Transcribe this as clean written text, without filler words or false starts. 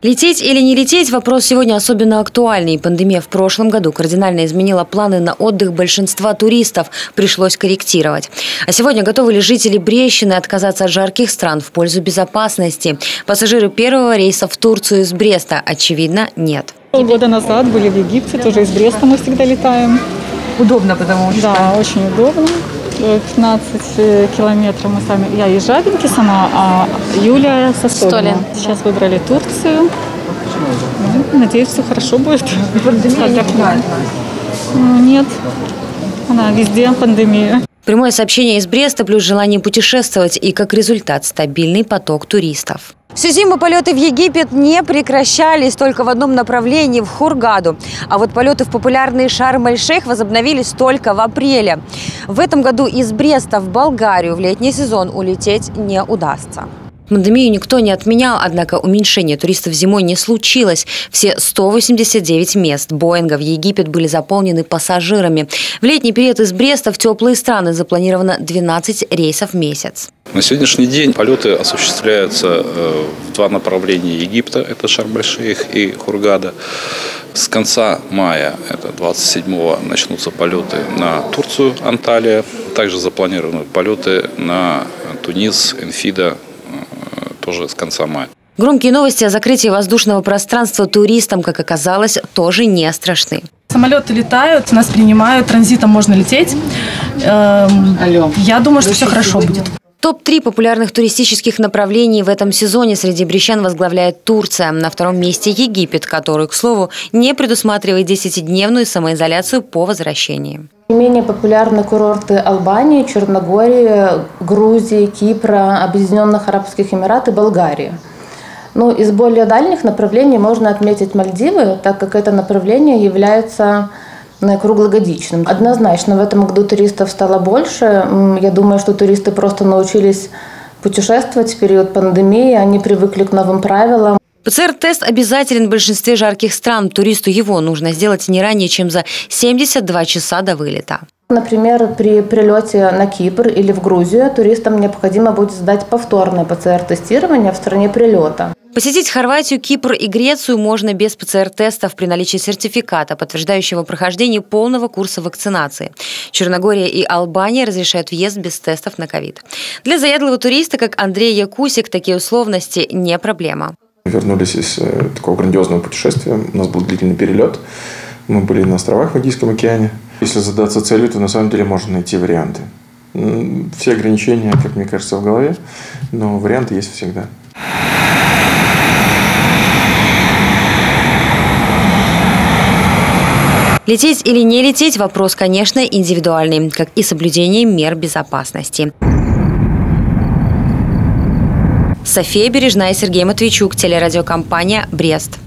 Лететь или не лететь – вопрос сегодня особенно актуальный. Пандемия в прошлом году кардинально изменила планы на отдых большинства туристов. Пришлось корректировать. А сегодня готовы ли жители Брещины отказаться от жарких стран в пользу безопасности? Пассажиры первого рейса в Турцию из Бреста, очевидно, нет. Полгода назад были в Египте, тоже из Бреста мы всегда летаем. Удобно, потому что… Да, очень удобно. 15 километров мы сами. Я из Жабинки сама, а Юля со Столина. Сейчас выбрали Турцию. Надеюсь, все хорошо будет. Пандемия не пугает? Нет, она везде пандемия. Прямое сообщение из Бреста плюс желание путешествовать и, как результат, стабильный поток туристов. Всю зиму полеты в Египет не прекращались, только в одном направлении – в Хургаду. А вот полеты в популярный Шарм-эль-Шейх возобновились только в апреле. В этом году из Бреста в Болгарию в летний сезон улететь не удастся. Пандемию никто не отменял, однако уменьшение туристов зимой не случилось. Все 189 мест Боинга в Египет были заполнены пассажирами. В летний период из Бреста в теплые страны запланировано 12 рейсов в месяц. На сегодняшний день полеты осуществляются в два направления Египта. Это Шарм-эль-Шейх и Хургада. С конца мая, это 27-го, начнутся полеты на Турцию, Анталия. Также запланированы полеты на Тунис, Энфида, тоже с конца мая. Громкие новости о закрытии воздушного пространства туристам, как оказалось, тоже не страшны. Самолеты летают, нас принимают, транзитом можно лететь. Я думаю, что все хорошо будет. Топ-3 популярных туристических направлений в этом сезоне среди брещан возглавляет Турция. На втором месте Египет, который, к слову, не предусматривает 10-дневную самоизоляцию по возвращении. Менее популярны курорты Албании, Черногории, Грузии, Кипра, Объединенных Арабских Эмиратов и Болгарии. Из более дальних направлений можно отметить Мальдивы, так как это направление является круглогодичным. Однозначно в этом году туристов стало больше. Я думаю, что туристы просто научились путешествовать в период пандемии, они привыкли к новым правилам. ПЦР-тест обязателен в большинстве жарких стран. Туристу его нужно сделать не ранее, чем за 72 часа до вылета. Например, при прилете на Кипр или в Грузию туристам необходимо будет сдать повторное ПЦР-тестирование в стране прилета. Посетить Хорватию, Кипр и Грецию можно без ПЦР-тестов при наличии сертификата, подтверждающего прохождение полного курса вакцинации. Черногория и Албания разрешают въезд без тестов на ковид. Для заядлого туриста, как Андрей Якусик, такие условности не проблема. Вернулись из такого грандиозного путешествия. У нас был длительный перелет. Мы были на островах в Индийском океане. Если задаться целью, то на самом деле можно найти варианты. Все ограничения, как мне кажется, в голове, но варианты есть всегда. Лететь или не лететь – вопрос, конечно, индивидуальный, как и соблюдение мер безопасности. София Бережная, Сергей Матвейчук, телерадиокомпания «Брест».